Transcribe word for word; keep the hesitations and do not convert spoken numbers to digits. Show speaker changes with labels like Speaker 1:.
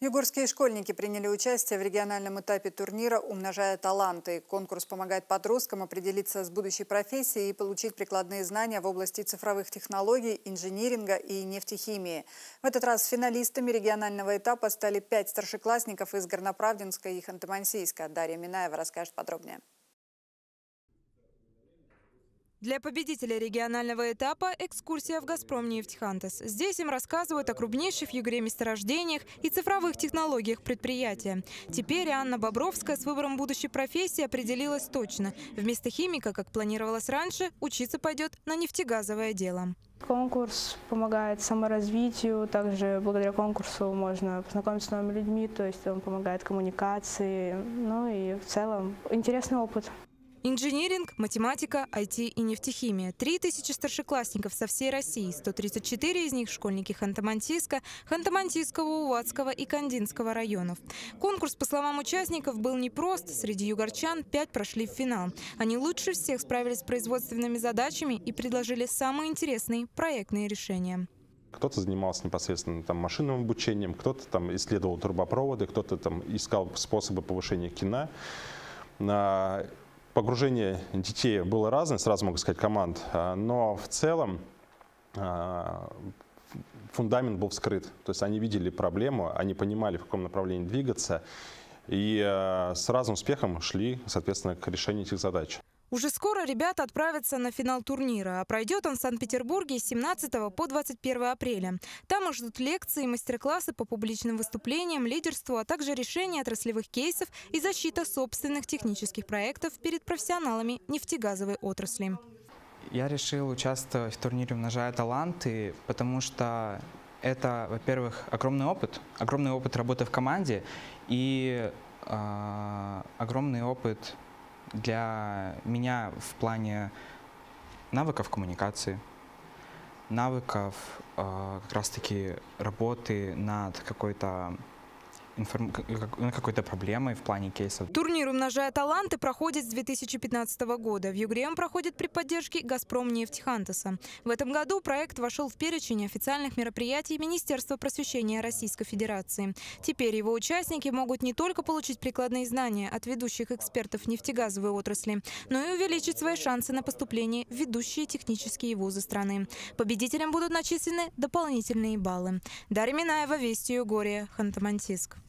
Speaker 1: Югорские школьники приняли участие в региональном этапе турнира «Умножая таланты». Конкурс помогает подросткам определиться с будущей профессией и получить прикладные знания в области цифровых технологий, инжиниринга и нефтехимии. В этот раз финалистами регионального этапа стали пять старшеклассников из Горноправдинска и Ханты-Мансийска. Дарья Минаева расскажет подробнее.
Speaker 2: Для победителей регионального этапа экскурсия в «Газпромнефть-Хантас». Здесь им рассказывают о крупнейших в Югре месторождениях и цифровых технологиях предприятия. Теперь Анна Бобровская с выбором будущей профессии определилась точно. Вместо химика, как планировалось раньше, учиться пойдет на нефтегазовое дело.
Speaker 3: Конкурс помогает саморазвитию, также благодаря конкурсу можно познакомиться с новыми людьми, то есть он помогает коммуникации, ну и в целом интересный опыт.
Speaker 2: Инжиниринг, математика, ай ти и нефтехимия. Три тысячи старшеклассников со всей России. сто тридцать четыре из них – школьники Ханты-Мансийска, Ханты-Мансийского, Уватского и Кандинского районов. Конкурс, по словам участников, был непрост. Среди югорчан пять прошли в финал. Они лучше всех справились с производственными задачами и предложили самые интересные проектные решения.
Speaker 4: Кто-то занимался непосредственно там, машинным обучением, кто-то там исследовал трубопроводы, кто-то там искал способы повышения кино. Погружение детей было разное, сразу могу сказать, команд, но в целом фундамент был вскрыт. То есть они видели проблему, они понимали, в каком направлении двигаться, и с разным успехом шли, соответственно, к решению этих задач.
Speaker 2: Уже скоро ребята отправятся на финал турнира, а пройдет он в Санкт-Петербурге с семнадцатого по двадцать первое апреля. Там их ждут лекции, мастер-классы по публичным выступлениям, лидерству, а также решение отраслевых кейсов и защита собственных технических проектов перед профессионалами нефтегазовой отрасли.
Speaker 5: Я решил участвовать в турнире «Умножая таланты», потому что это, во-первых, огромный опыт, огромный опыт работы в команде и э, огромный опыт для меня в плане навыков коммуникации, навыков э, как раз-таки работы над какой-то информ... какой-то проблемой в плане кейсов.
Speaker 2: Турнир «Умножая таланты» проходит с две тысячи пятнадцатого года. В Югре он проходит при поддержке «Газпромнефть-Хантаса». В этом году проект вошел в перечень официальных мероприятий Министерства просвещения Российской Федерации. Теперь его участники могут не только получить прикладные знания от ведущих экспертов нефтегазовой отрасли, но и увеличить свои шансы на поступление в ведущие технические вузы страны. Победителям будут начислены дополнительные баллы. Дарья Минаева, Вести Югория, Ханты-Мансийск.